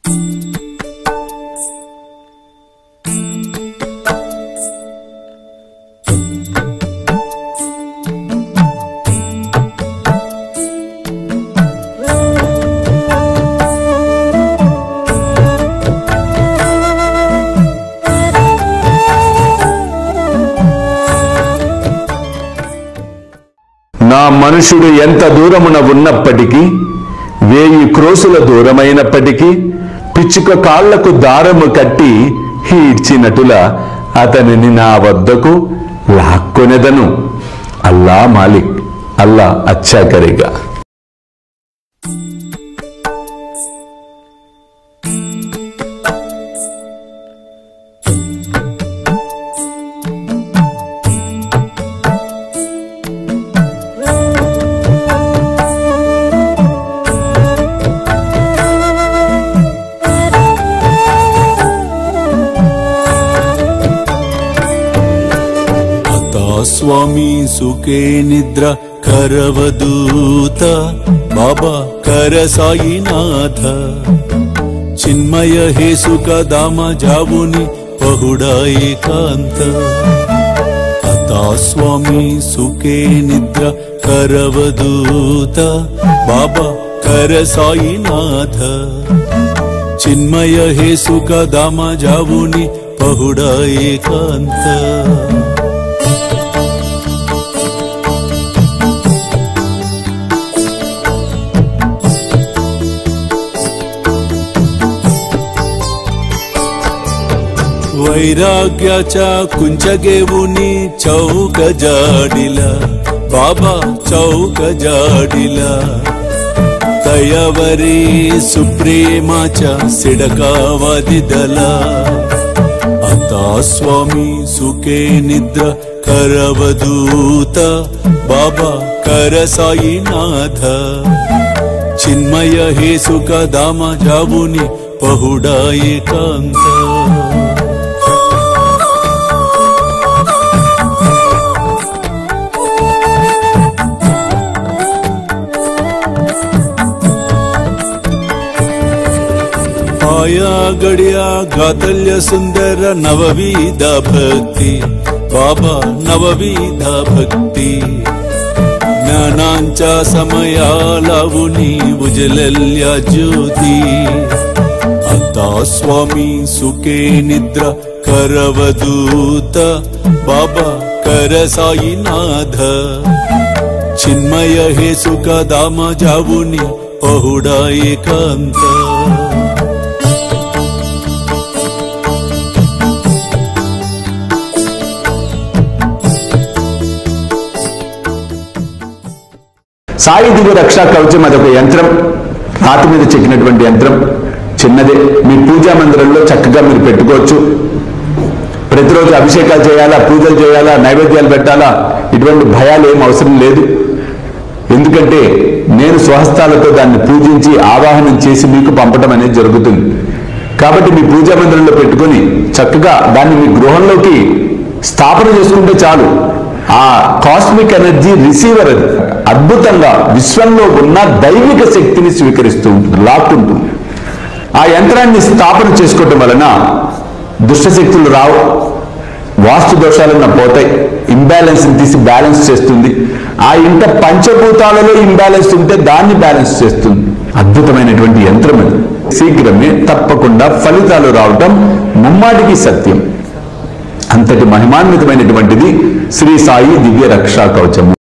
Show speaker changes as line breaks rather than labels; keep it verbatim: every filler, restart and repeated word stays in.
నా మనుషుడు ఎంత దూరమున ఉన్నప్పటికీ, వేయి క్రోసుల దూరమైనప్పటికీ, పిచ్చుక కాళ్లకు దారము కట్టి ఈడ్చినటుల అతనిని నా వద్దకు లాక్కొనెదను. అల్లా మాలిక్, అల్లా అచ్చా కరేగా.
స్వామి సుఖే నిద్ర కరవదూత బాబా కర సాయినాథ చిన్మయ హే సుఖ దామ జావుని పహుడా ఏకాంత అతా స్వామి సుఖే నిద్ర కరవదూత బాబా కర సాయినాథ చిన్మయ హే సుఖ దామ జావుని పహుడా ఏకాంత वैराग्याच्या कुंचगेवुनी चौक जाडिला बाबा चौक जाडिला तयावरी सुप्रेमाच्या सिडकावादिदला आता स्वामी सुखे निद्र करवदूत बाबा कर साईनाथ चिन्मय हे सुख दाम जावुनी पहुडा एकांत आया गड्या गातल्य सुंदर नवविध भक्ति बाबा नवविध भक्ति ज्ञानांच्या समया लावुनी उजलल्या ज्योती आता स्वामी सुखे निद्रा करवदूत बाबा कर साईनाथ चिन्मय हे सुख दाम जावुनी पहुडा एकांत
సాయి దివ్య రక్షా కవచం అదొక యంత్రం, రాతి మీద చెక్కినటువంటి యంత్రం, చిన్నదే. మీ పూజా మందిరంలో చక్కగా మీరు పెట్టుకోవచ్చు. ప్రతిరోజు అభిషేకాలు చేయాలా, పూజలు చేయాలా, నైవేద్యాలు పెట్టాలా, ఇటువంటి భయాలు ఏం అవసరం లేదు. ఎందుకంటే నేను స్వహస్తాలతో దాన్ని పూజించి ఆవాహనం చేసి మీకు పంపడం అనేది జరుగుతుంది. కాబట్టి మీ పూజా మందిరంలో పెట్టుకొని చక్కగా దాన్ని మీ గృహంలోకి స్థాపన చేసుకుంటే చాలు. ఆ కాస్మిక్ ఎనర్జీ రిసీవర్ అది అద్భుతంగా విశ్వంలో ఉన్న దైవిక శక్తిని స్వీకరిస్తూ ఉంటుంది, లాక్కుంటుంది. ఆ యంత్రాన్ని స్థాపన చేసుకోవటం వలన దుష్టశక్తులు రావు, వాస్తు దోషాలన్న పోతాయి, ఇంబ్యాలెన్స్ తీసి బ్యాలెన్స్ చేస్తుంది. ఆ ఇంట పంచభూతాలలో ఇంబ్యాలెన్స్ ఉంటే దాన్ని బ్యాలెన్స్ చేస్తుంది. అద్భుతమైనటువంటి యంత్రం అది. శీఘ్రమే తప్పకుండా ఫలితాలు రావటం ముమ్మాటికి సత్యం. అంతటి మహిమాన్వితమైనటువంటిది శ్రీ సాయి దివ్య రక్షా కవచము.